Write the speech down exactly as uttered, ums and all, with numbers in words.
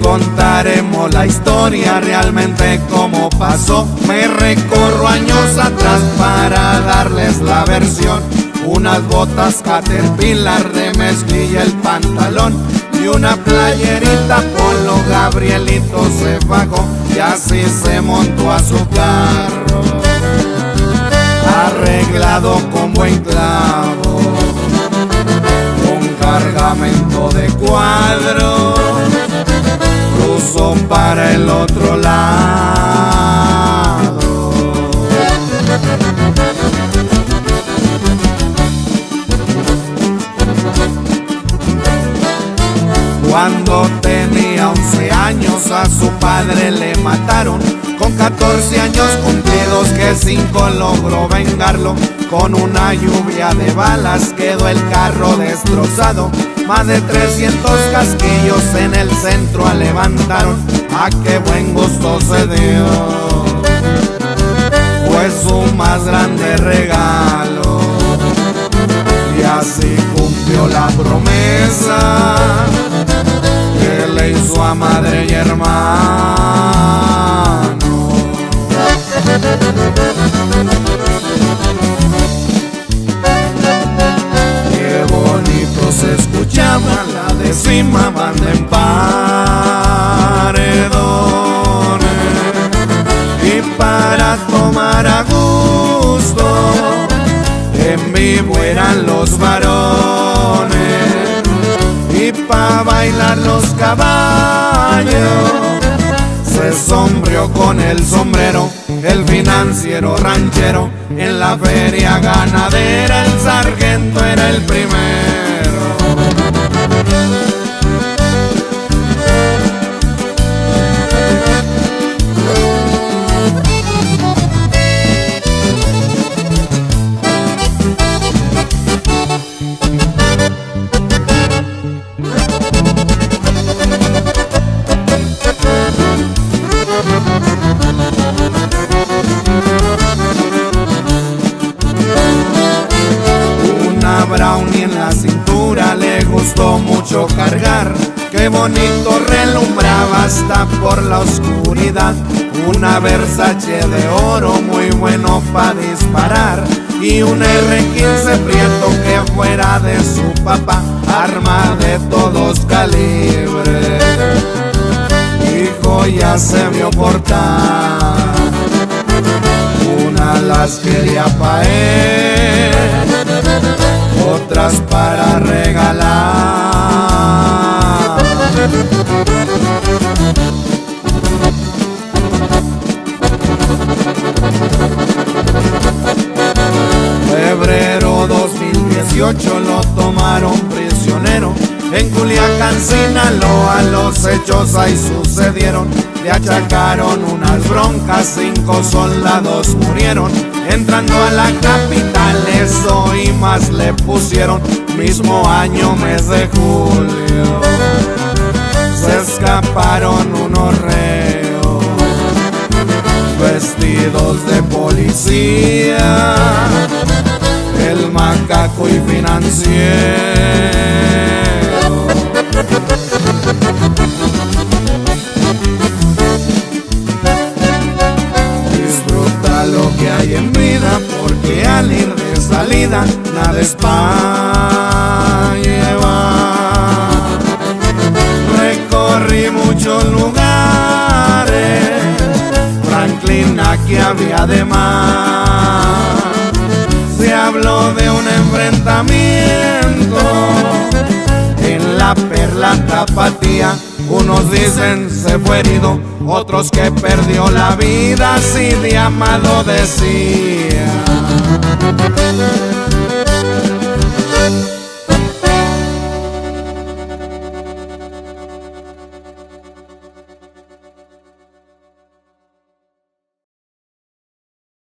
contaremos la historia realmente como pasó. Me recorro años atrás para darles la versión. Unas botas Caterpillar de mezclilla el pantalón y una playerita polo. Gabrielito se bajó y así se montó a su carro, arreglado con buen clavo, con cargamento de cuadro. Cruzó para el otro lado. Cuando tenía once años a su padre le mataron. Con catorce años cumplidos que cinco logró vengarlo. Con una lluvia de balas quedó el carro destrozado. Más de trescientos casquillos en el centro levantaron. ¡Ah, qué buen gusto se dio! Fue su más grande regalo. Y así cumplió la promesa que le hizo a madre y hermano. Qué bonito se escuchaba la décima banda en paredones, y para tomar a gusto en vivo eran los varones, y pa' bailar los caballos se sombreó con el sombrero el financiero ranchero. En la feria ganadera el sargento era el primero. Brownie en la cintura le gustó mucho cargar. Qué bonito relumbraba hasta por la oscuridad. Una Versace de oro muy bueno pa' disparar, y un erre quince prieto que fuera de su papá, arma de todos calibres. Hijo ya se vio portar, una las quería pa' él, otras para regalar. Febrero dos mil dieciocho lo tomaron prisionero. En Culiacán, Sinaloa, los hechos ahí sucedieron. Le achacaron unas broncas, cinco soldados murieron. Entrando a la capital, eso y más le pusieron. Mismo año, mes de julio, se escaparon unos reos vestidos de policía, el macaco y financiero. Disfruta lo que hay en vida, porque al ir de salida nada es pa' llevar. Recorrí muchos lugares, Franklin, aquí había de más. Se habló de un enfrentamiento en la Perla Tapatía. Unos dicen se fue herido, otros que perdió la vida, así de amado decía.